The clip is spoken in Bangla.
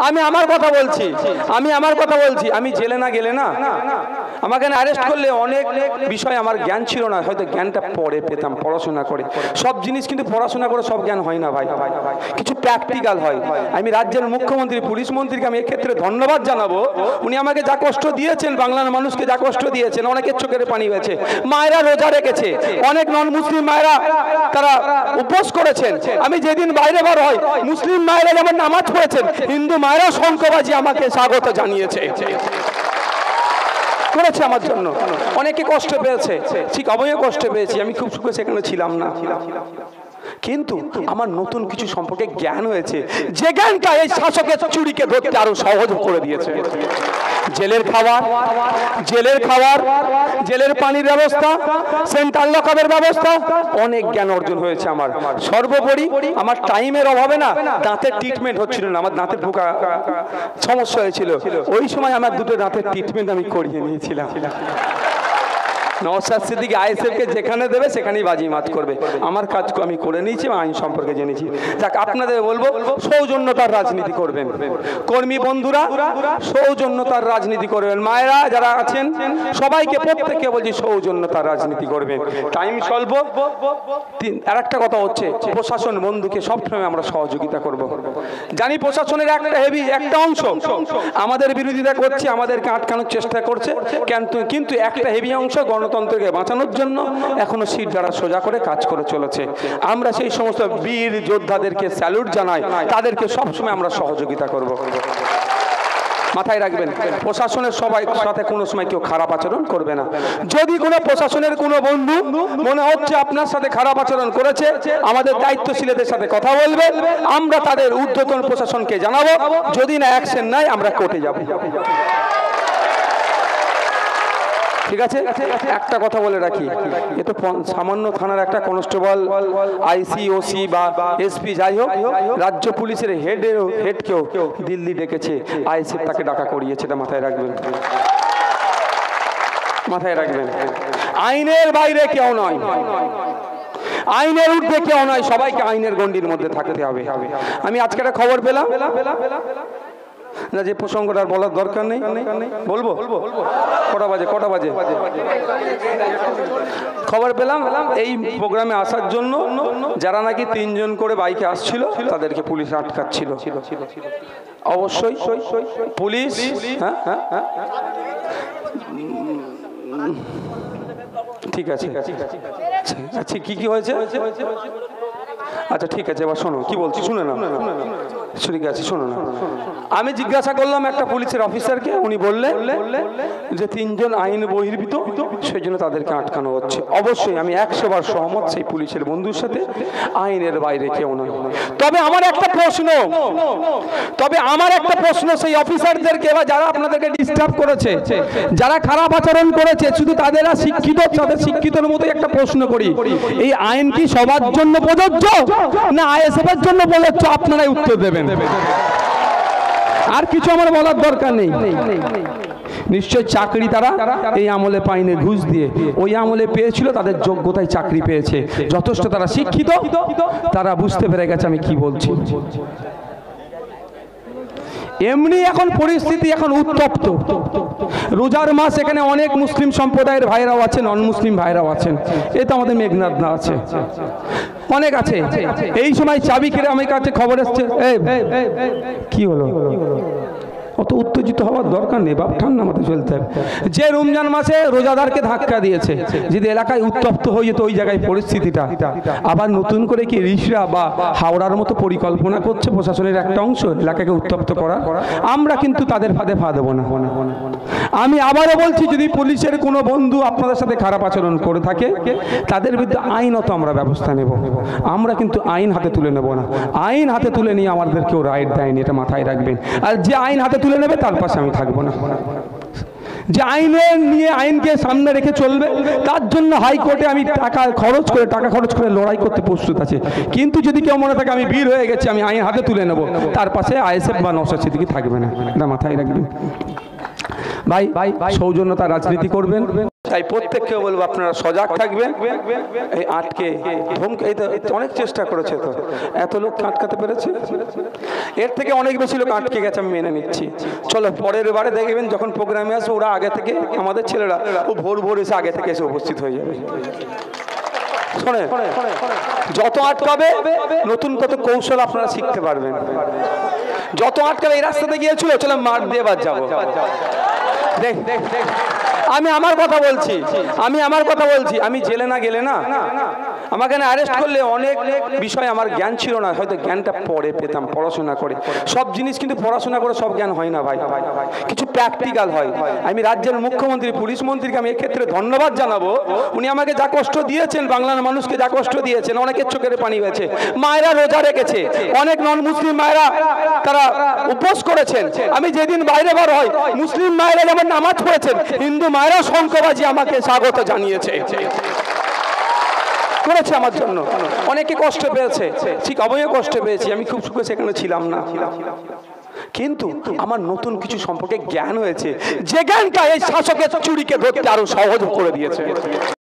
আমি আমার কথা বলছি, আমি জেলে না গেলে না, আমাকে অ্যারেস্ট করলে অনেক বিষয় আমার জ্ঞান ছিল না, হয়তো জ্ঞানটা পরে পেতাম পড়াশোনা করে। সব জিনিস কিন্তু পড়াশোনা করে সব জ্ঞান হয় না ভাই, কিছু প্র্যাকটিক্যাল হয়। আমি রাজ্যের মুখ্যমন্ত্রী, পুলিশ মন্ত্রীকে আমি এক্ষেত্রে ধন্যবাদ জানাবো। উনি আমাকে যা কষ্ট দিয়েছেন, বাংলার মানুষকে যা কষ্ট দিয়েছেন, অনেকের চোখের পানি হয়েছে। মায়েরা রোজা রেখেছে, অনেক নন মুসলিম মায়েরা তারা উপোস করেছেন। আমি যেদিন বাইরে বার হয়, মুসলিম মায়েরা যেমন নামাজ পড়েছেন, হিন্দু মায়েরা শঙ্খবাজি আমাকে স্বাগত জানিয়েছে, করেছে আমার জন্য। অনেকে কষ্ট পেয়েছে, ঠিক আমিও কষ্ট পেয়েছি, আমি খুব সুখে সেখানে ছিলাম না, কিন্তু আমার নতুন কিছু সম্পর্কে জ্ঞান হয়েছে, যে জ্ঞানটা এই শাসকের চুরিকে ধরতে আরো সহজ করে দিয়েছে। জেলের খাবার, জেলের পানির ব্যবস্থা, সেন্ট্রাল লকআপের ব্যবস্থা, অনেক জ্ঞান অর্জন হয়েছে আমার। সর্বোপরি আমার টাইমের অভাবে না দাঁতের ট্রিটমেন্ট হচ্ছিল না, আমার দাঁতের ঢোকা সমস্যা হয়েছিল। ওই সময় আমার দুটো দাঁতের ট্রিটমেন্ট আমি করিয়ে নিয়েছিলাম। নওশাদ সিদ্দিকী আইএসএফকে যেখানে দেবে সেখানেই বাজিমাত করবে, আমার কাজ আমি করে নিয়েছি, আইন সম্পর্কে জেনেছি। যাক, আপনাদের বলবো সৌজন্যতার রাজনীতি করবেন, কর্মী বন্ধুরা সৌজন্যতার রাজনীতি করবেন, মায়েরা যারা আছেন সবাইকে প্রত্যেককে বলছি সৌজন্যতার রাজনীতি করবেন। টাইম স্বল্প। আর একটা কথা হচ্ছে, প্রশাসন বন্ধুকে সবসময় আমরা সহযোগিতা করব। জানি প্রশাসনের একটা অংশ আমাদের বিরোধিতা করছে, আমাদেরকে আটকানোর চেষ্টা করছে, কিন্তু একটা হেভি অংশ গণতন্ত্রকে বাঁচানোর জন্য এখনো সিট যারা সোজা করে কাজ করে চলেছে। আমরা সেই সমস্ত বীর যোদ্ধাদেরকে স্যালুট জানাই, তাদেরকে সবসময় আমরা সহযোগিতা করব। মাথায় রাখবেন, প্রশাসনের সবাই সাথে কোনো সময় কেউ খারাপ আচরণ করবে না। যদি কোনো প্রশাসনের কোনো বন্ধু মনে হচ্ছে আপনার সাথে খারাপ আচরণ করেছে, আমাদের দায়িত্বশীলদের সাথে কথা বলবে, আমরা তাদের ঊর্ধ্বতন প্রশাসনকে জানাবো। যদি না অ্যাকশন নাই, আমরা কোর্টে যাব। ঠিক আছে, একটা কথা বলে রাখি, এ তো সামান্য থানার একটা কনস্টেবল, আইসি, ওসি বা এসপি, যাই হোক, রাজ্য পুলিশের হেডকেও দিল্লি ডেকেছে, আইএসএফ তাকে ডাকা করিয়েছে। এটা মাথায় রাখবেন, মাথায় রাখবেন। আইনের বাইরে কেউ নয়, আইনের ঊর্ধ্বে কেউ নয়, সবাইকে আইনের গণ্ডির মধ্যে থাকতে হবে। আমি আজকে একটা খবর পেলাম না, যে প্রসঙ্গটা বলার দরকার নেই, বলবো কটা বাজে খবর পেলাম এই প্রোগ্রামে আসার জন্য যারা নাকি 3 জন করে বাইকে আসছিল, তাদেরকে পুলিশ আটকাচ্ছিল। অবশ্যই পুলিশ, ঠিক আছে, আচ্ছা কি হয়েছে? আচ্ছা ঠিক আছে, এবার শোনো কি বলছি, শুনে না, ঠিক আছে শোনো না। আমি জিজ্ঞাসা করলাম একটা পুলিশের অফিসারকে, উনি বললেন যে 3 জন আইন বহির্ভূত, সেই জন্য তাদেরকে আটকানো হচ্ছে। অবশ্যই আমি 100 বার সহমত সেই পুলিশের বন্ধুর সাথে, আইনের বাইরে কেউ নয়। তবে আমার একটা প্রশ্ন সেই অফিসারদেরকে, বা যারা আপনাদেরকে ডিস্টার্ব করেছে, যারা খারাপ আচরণ করেছে, শুধু তাদেরা শিক্ষিত, তাদের শিক্ষিতর মতো একটা প্রশ্ন করি, এই আইন কি সবার জন্য প্রযোজ্য না আইএসএফ এর জন্য প্রযোজ্য? আপনারাই উত্তর দেবেন, আর কিছু আমার বলার দরকার নেই। নিশ্চয় চাকরি তারা এই আমলে পায়নি ঘুষ দিয়ে, ওই আমলে পেয়েছিল, তাদের যোগ্যতায় চাকরি পেয়েছে, যথেষ্ট তারা শিক্ষিত, তারা বুঝতে পেরে গেছে আমি কি বলছি। এমনি এখন পরিস্থিতি এখন উত্তপ্ত, রোজার মাস, এখানে অনেক মুসলিম সম্প্রদায়ের ভাইরাও আছেন, নন মুসলিম ভাইরাও আছেন, এ তো আমাদের মেঘনাথ না আছে, অনেক আছে। এই সময় চাবি কেড়ে আমার কাছে খবর এসছে, কি হলো, অত উত্তেজিত হওয়ার দরকার নেই বাপ, ঠান্ডা মাথায় চলতে হবে। যে রমজান মাসে রোজাদারকে ধাক্কা দিয়েছে, যদি এলাকায় উত্তপ্ত হয়ে যেত ওই জায়গায় পরিস্থিতিটা, আবার নতুন করে কি রিসরা বা হাওড়ার মতো পরিকল্পনা করছে প্রশাসনের একটা অংশ এলাকাকে উত্তপ্ত করার, আমরা কিন্তু তাদের ফাঁদে পা দেবো না। আমি আবারও বলছি, যদি পুলিশের কোনো বন্ধু আপনাদের সাথে খারাপ আচরণ করে থাকে, তাদের বিরুদ্ধে আইনত আমরা ব্যবস্থা নেব, আমরা কিন্তু আইন হাতে তুলে নেব না। আইন হাতে তুলে নিয়ে আমাদের কেউ রাইট দেয়নি, এটা মাথায় রাখবেন। আর যে আইন হাতে তুলে নেবে তার পাশে আমি থাকবো না। যে আইনের নিয়ে আইনকে সামনে রেখে চলবে, তার জন্য হাইকোর্টে আমি টাকা খরচ করে লড়াই করতে প্রস্তুত আছে। কিন্তু যদি কেউ মনে থাকে আমি বীর হয়ে গেছি, আমি আইন হাতে তুলে নেব, তার পাশে আইএসএফ বা নওশাদ সিদ্দিকী থাকবে না, এটা মাথায় রাখবেন। ভাই সৌজন্যতা রাজনীতি করবেন। তাই প্রত্যেককে বলবো আপনারা সজাগ থাকবেন। এই আটকে ধমকে এই তো অনেক চেষ্টা করেছে, তো এত লোক আটকাতে পেরেছে, এর থেকে অনেক বেশি লোক আটকে গেছে, আমি মেনে নিচ্ছি। চলো পরের বারে দেখবেন যখন প্রোগ্রামে আসবে ওরা আগে থেকে, আমাদের ছেলেরা ও ভোর ভোর এসে আগে থেকে এসে উপস্থিত হয়ে যাবে। শোনে, যত আটকাবে নতুন কত কৌশল আপনারা শিখতে পারবেন। যত আটকাবে, এই রাস্তাতে গিয়েছিল চলো মার দিয়ে বাদ যাবো, দেখ আমি আমার কথা বলছি, আমি জেলে না গেলে না, আমাকে অ্যারেস্ট করলে অনেক বিষয় আমার জ্ঞান ছিল না, হয়তো জ্ঞানটা পরে পেতাম পড়াশোনা করে। সব জিনিস কিন্তু পড়াশোনা করে সব জ্ঞান হয় না ভাই, কিছু প্র্যাকটিক্যাল হয়। আমি রাজ্যের মুখ্যমন্ত্রী, পুলিশ মন্ত্রীকে আমি এক্ষেত্রে ধন্যবাদ জানাবো। উনি আমাকে যা কষ্ট দিয়েছেন, বাংলার মানুষকে যা কষ্ট দিয়েছেন, অনেকের চোখের পানি হয়েছে। মায়েরা রোজা রেখেছে, অনেক নন মুসলিম মায়েরা তারা উপোস করেছেন। আমি যেদিন বাইরে বার হই, মুসলিম মায়েরা যেমন নামাজ পড়েছেন, হিন্দু মায়েরা শঙ্খবাজি আমাকে স্বাগত জানিয়েছে, করেছে আমার জন্য। অনেকে কষ্ট পেয়েছে, ঠিক আমিও কষ্ট পেয়েছি, আমি খুব সুখে সেখানে ছিলাম না, কিন্তু আমার নতুন কিছু সম্পর্কে জ্ঞান হয়েছে, যে জ্ঞানটা এই শাসকের চুরিকে ধরতে আরো সহজ করে দিয়েছে।